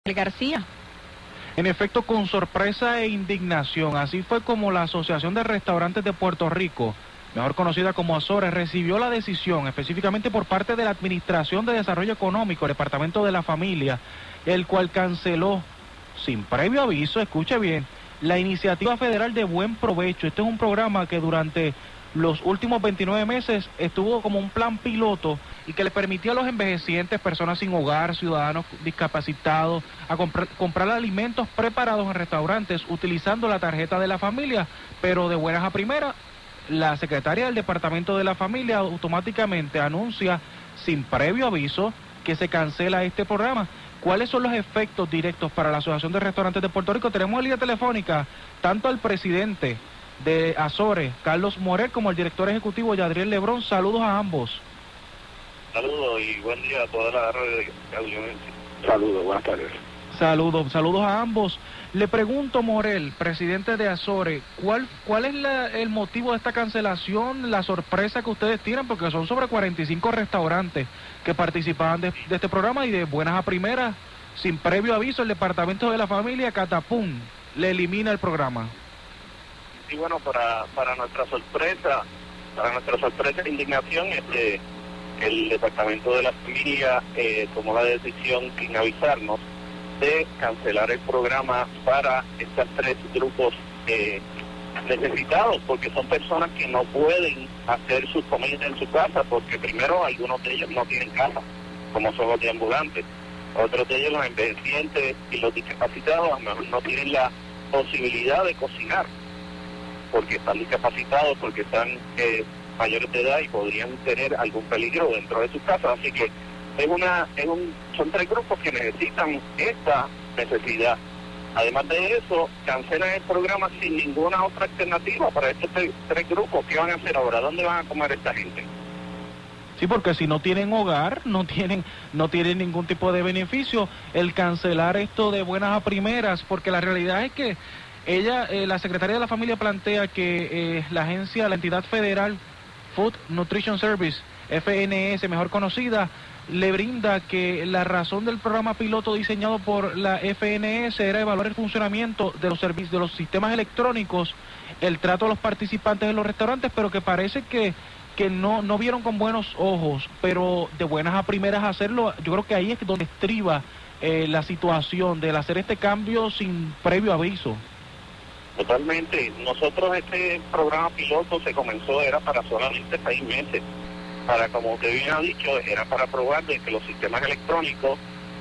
García. En efecto, con sorpresa e indignación, así fue como la Asociación de Restaurantes de Puerto Rico, mejor conocida como Azores, recibió la decisión específicamente por parte de la Administración de Desarrollo Económico, el Departamento de la Familia, el cual canceló sin previo aviso, escuche bien, la iniciativa federal de Buen Provecho. Este es un programa que durante los últimos 29 meses estuvo como un plan piloto y que le permitió a los envejecientes, personas sin hogar, ciudadanos discapacitados, a comprar alimentos preparados en restaurantes utilizando la tarjeta de la familia, pero de buenas a primeras, la secretaria del Departamento de la Familia automáticamente anuncia sin previo aviso que se cancela este programa. ¿Cuáles son los efectos directos para la Asociación de Restaurantes de Puerto Rico? Tenemos en línea telefónica tanto al presidente de Azores, Carlos Morel, como el director ejecutivo, Yadriel Lebrón. Saludos a ambos. Saludos y buen día a toda la audiencia. Saludos, buenas tardes. Saludos a ambos. Le pregunto, Morel, presidente de Azores, ¿cuál es el motivo de esta cancelación, la sorpresa que ustedes tienen? Porque son sobre 45 restaurantes que participaban de este programa y de buenas a primeras, sin previo aviso, el Departamento de la Familia, catapum, le elimina el programa. Y bueno, para nuestra sorpresa e indignación, el Departamento de la Familia tomó la decisión sin avisarnos de cancelar el programa para estos tres grupos necesitados, porque son personas que no pueden hacer sus comidas en su casa, porque primero algunos de ellos no tienen casa, como son los deambulantes, otros de ellos los envejecientes y los discapacitados a lo mejor no tienen la posibilidad de cocinar, porque están discapacitados, porque están mayores de edad y podrían tener algún peligro dentro de sus casas. Así que son tres grupos que necesitan esta necesidad. Además de eso, cancelan el programa sin ninguna otra alternativa para estos tres grupos. ¿Qué van a hacer ahora? ¿Dónde van a comer esta gente? Sí, porque si no tienen hogar, no tienen ningún tipo de beneficio. El cancelar esto de buenas a primeras, porque la realidad es que la secretaria de la Familia plantea que la entidad federal Food Nutrition Service, FNS, mejor conocida, le brinda que la razón del programa piloto diseñado por la FNS era evaluar el funcionamiento de los servicios, de los sistemas electrónicos, el trato a los participantes en los restaurantes, pero que parece que no vieron con buenos ojos, pero de buenas a primeras hacerlo. Yo creo que ahí es donde estriba la situación del hacer este cambio sin previo aviso. Totalmente. Nosotros este programa piloto se comenzó, era para solamente 6 meses. Como usted bien ha dicho, era para probar de que los sistemas electrónicos,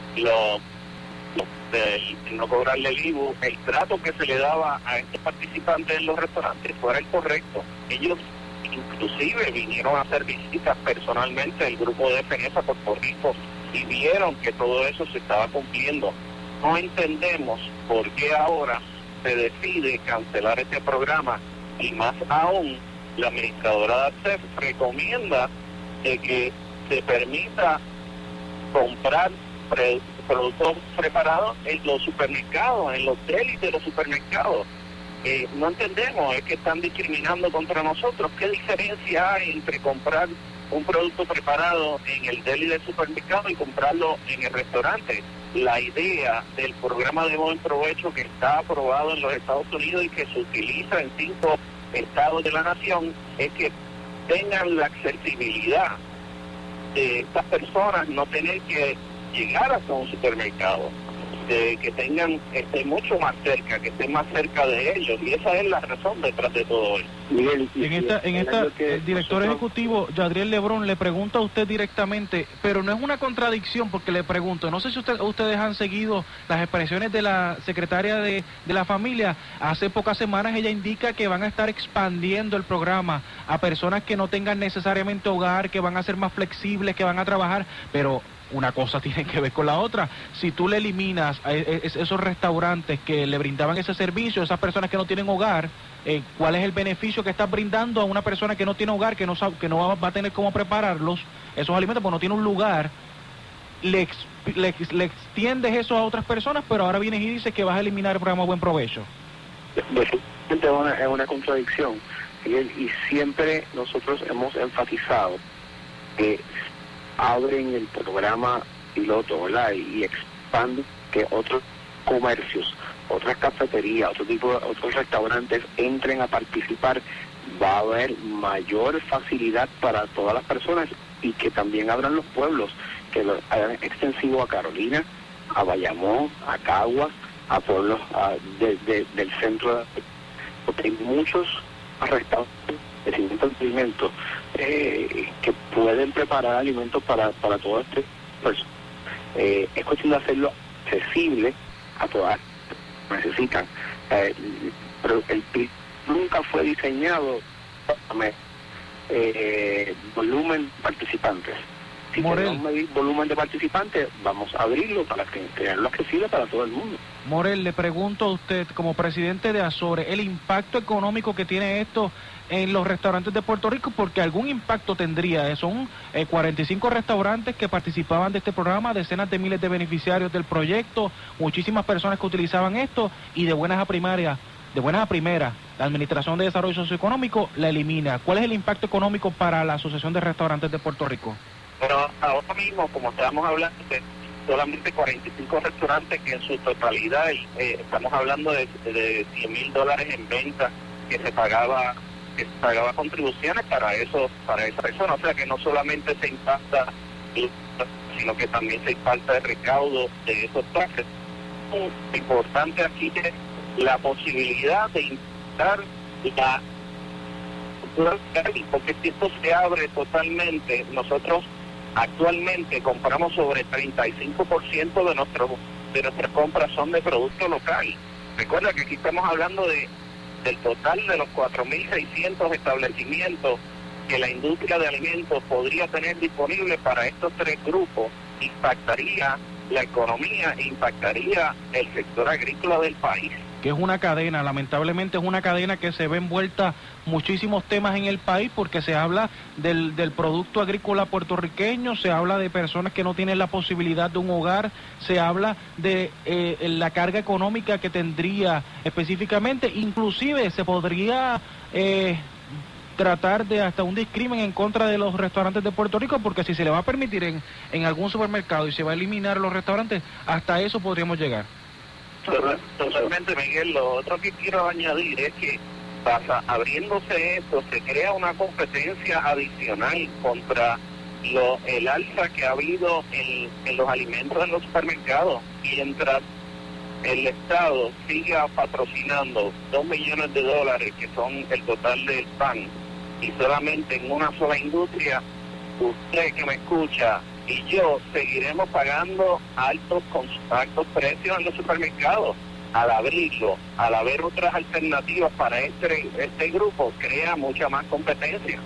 no cobrarle el IVU, el trato que se le daba a estos participantes en los restaurantes fuera el correcto. Ellos inclusive vinieron a hacer visitas personalmente al grupo de FNS a Puerto Rico y vieron que todo eso se estaba cumpliendo. No entendemos por qué ahora se decide cancelar este programa, y más aún la administradora de ATSEF recomienda de que se permita comprar productos preparados en los supermercados, en los delis de los supermercados. No entendemos, es que están discriminando contra nosotros. ¿Qué diferencia hay entre comprar un producto preparado en el deli del supermercado y comprarlo en el restaurante? La idea del programa de Buen Provecho, que está aprobado en los Estados Unidos y que se utiliza en 5 estados de la nación, es que tengan la accesibilidad de estas personas, no tener que llegar hasta un supermercado, que tengan mucho más cerca, que estén más cerca de ellos, y esa es la razón detrás de todo esto. Miguel, el director ejecutivo Yadriel Lebrón le pregunta a usted directamente, pero no es una contradicción, porque le pregunto, no sé si ustedes han seguido las expresiones de la secretaria de la Familia. Hace pocas semanas ella indica que van a estar expandiendo el programa a personas que no tengan necesariamente hogar, que van a ser más flexibles, que van a trabajar, pero una cosa tiene que ver con la otra. Si tú le eliminas a esos restaurantes que le brindaban ese servicio, esas personas que no tienen hogar, ¿cuál es el beneficio que estás brindando a una persona que no tiene hogar, que no va a tener cómo prepararlos, esos alimentos, porque no tiene un lugar? Le extiendes eso a otras personas, pero ahora vienes y dices que vas a eliminar el programa Buen Provecho. Es una contradicción, y siempre nosotros hemos enfatizado que abren el programa piloto, ¿verdad? Y expanden que otros comercios, otras cafeterías, otros restaurantes entren a participar, va a haber mayor facilidad para todas las personas, y que también abran los pueblos, que lo hagan extensivo a Carolina, a Bayamón, a Caguas, a pueblos del centro, porque hay muchos restaurantes de alimentos que pueden preparar alimentos para todas estas personas. Es cuestión de hacerlo accesible a todas las que necesitan. Pero el PIB nunca fue diseñado para volumen de participantes. Si queremos medir volumen de participantes, vamos a abrirlo para crearlo accesible para todo el mundo. Morel, le pregunto a usted, como presidente de Azores, el impacto económico que tiene esto en los restaurantes de Puerto Rico, porque algún impacto tendría. Son 45 restaurantes que participaban de este programa, decenas de miles de beneficiarios del proyecto, muchísimas personas que utilizaban esto, y de buenas a primeras, la Administración de Desarrollo Socioeconómico la elimina. ¿Cuál es el impacto económico para la Asociación de Restaurantes de Puerto Rico? Pero ahora mismo, como estábamos hablando, de solamente 45 restaurantes que en su totalidad, estamos hablando de $100,000 en venta que se pagaba contribuciones para esa persona. O sea que no solamente se impacta, sino que también se impacta el recaudo de esos taxes. Lo importante aquí es la posibilidad de impactar porque si esto se abre totalmente, nosotros actualmente compramos sobre 35% de nuestras compras son de producto local. Recuerda que aquí estamos hablando del total de los 4.600 establecimientos que la industria de alimentos podría tener disponible para estos tres grupos. Impactaría la economía, impactaría el sector agrícola del país. Que es una cadena, lamentablemente es una cadena que se ve envuelta muchísimos temas en el país, porque se habla del producto agrícola puertorriqueño, se habla de personas que no tienen la posibilidad de un hogar, se habla de la carga económica que tendría específicamente, inclusive se podría tratar de hasta un discrimen en contra de los restaurantes de Puerto Rico, porque si se le va a permitir en algún supermercado y se va a eliminar los restaurantes, hasta eso podríamos llegar. Totalmente, Miguel. Lo otro que quiero añadir es que abriéndose esto, se crea una competencia adicional contra el alza que ha habido en los alimentos en los supermercados, mientras el Estado siga patrocinando $2 millones, que son el total del PAN, y solamente en una sola industria, usted que me escucha y yo seguiremos pagando altos precios en los supermercados. Al abrirlo, al haber otras alternativas para este grupo, crea mucha más competencia.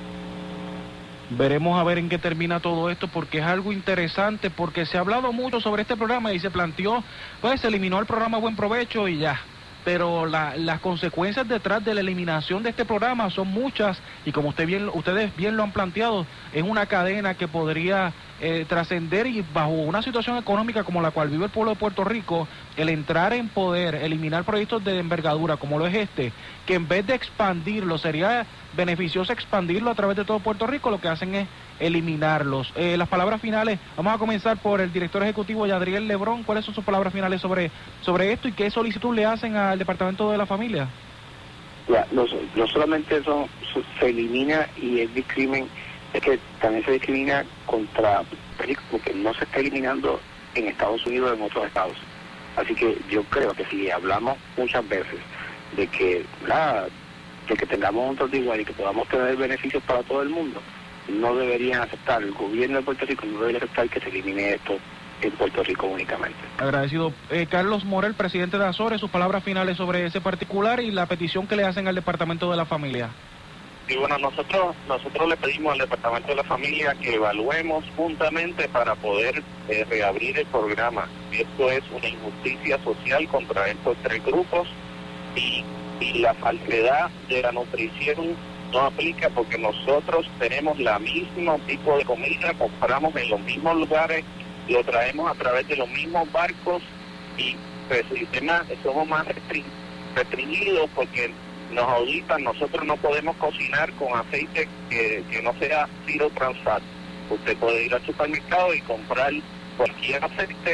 Veremos a ver en qué termina todo esto, porque es algo interesante, porque se ha hablado mucho sobre este programa y se planteó, pues se eliminó el programa Buen Provecho y ya. Pero las consecuencias detrás de la eliminación de este programa son muchas, y como ustedes bien lo han planteado, es una cadena que podría trascender, y bajo una situación económica como la cual vive el pueblo de Puerto Rico, el entrar en poder, eliminar proyectos de envergadura como lo es este, que en vez de expandirlo, sería beneficioso expandirlo a través de todo Puerto Rico, lo que hacen es eliminarlos. Las palabras finales, vamos a comenzar por el director ejecutivo Yadriel Lebrón. ¿Cuáles son sus palabras finales sobre esto, y qué solicitud le hacen al Departamento de la Familia? Ya, no solamente eso se elimina y el discrimen, es que también se discrimina contra México, porque no se está eliminando en Estados Unidos, en otros estados. Así que yo creo que si hablamos muchas veces de que tengamos un trato igual y que podamos tener beneficios para todo el mundo, no deberían aceptar, el gobierno de Puerto Rico no debería aceptar que se elimine esto en Puerto Rico únicamente. Agradecido. Carlos Morel, presidente de Azores, sus palabras finales sobre ese particular y la petición que le hacen al Departamento de la Familia. Y bueno, nosotros le pedimos al Departamento de la Familia que evaluemos juntamente para poder reabrir el programa. Esto es una injusticia social contra estos tres grupos, y la falsedad de la nutrición no aplica, porque nosotros tenemos la mismo tipo de comida, compramos en los mismos lugares, lo traemos a través de los mismos barcos, y pues, somos más restringidos porque nos auditan. Nosotros no podemos cocinar con aceite que no sea zero trans fat. Usted puede ir al supermercado y comprar cualquier aceite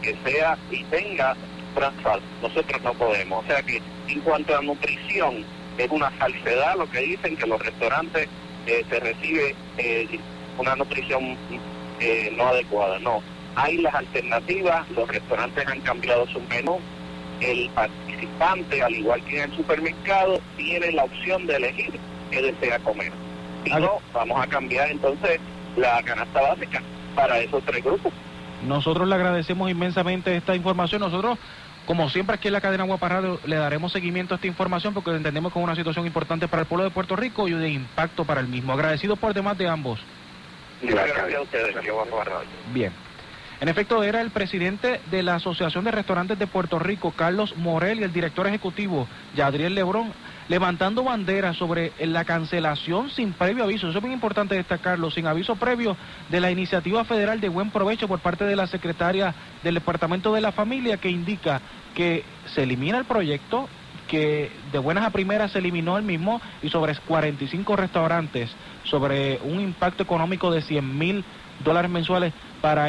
que sea y tenga transal. Nosotros no podemos. O sea que en cuanto a nutrición, es una falsedad lo que dicen que los restaurantes se recibe una nutrición no adecuada. No, hay las alternativas, los restaurantes han cambiado su menú, el participante, al igual que en el supermercado, tiene la opción de elegir qué desea comer. Si no, vamos a cambiar entonces la canasta básica para esos tres grupos. Nosotros le agradecemos inmensamente esta información. Nosotros, como siempre aquí en la cadena Guapa Radio, le daremos seguimiento a esta información porque entendemos que es una situación importante para el pueblo de Puerto Rico y de impacto para el mismo. Agradecido por demás de ambos. Gracias a ustedes, Guapa Radio. Bien. En efecto, era el presidente de la Asociación de Restaurantes de Puerto Rico, Carlos Morel, y el director ejecutivo, Yadriel Lebrón, levantando banderas sobre la cancelación sin previo aviso. Eso es bien importante destacarlo, sin aviso previo, de la iniciativa federal de buen provecho por parte de la secretaria del Departamento de la Familia, que indica que se elimina el proyecto, que de buenas a primeras se eliminó el mismo, y sobre 45 restaurantes, sobre un impacto económico de $100,000 mensuales para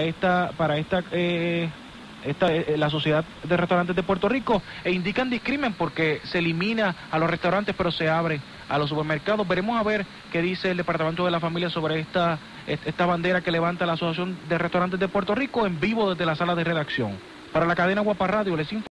la Sociedad de Restaurantes de Puerto Rico, e indican discrimen porque se elimina a los restaurantes pero se abre a los supermercados. Veremos a ver qué dice el Departamento de la Familia sobre esta bandera que levanta la Asociación de Restaurantes de Puerto Rico, en vivo desde la sala de redacción. Para la cadena Guapa Radio les informo.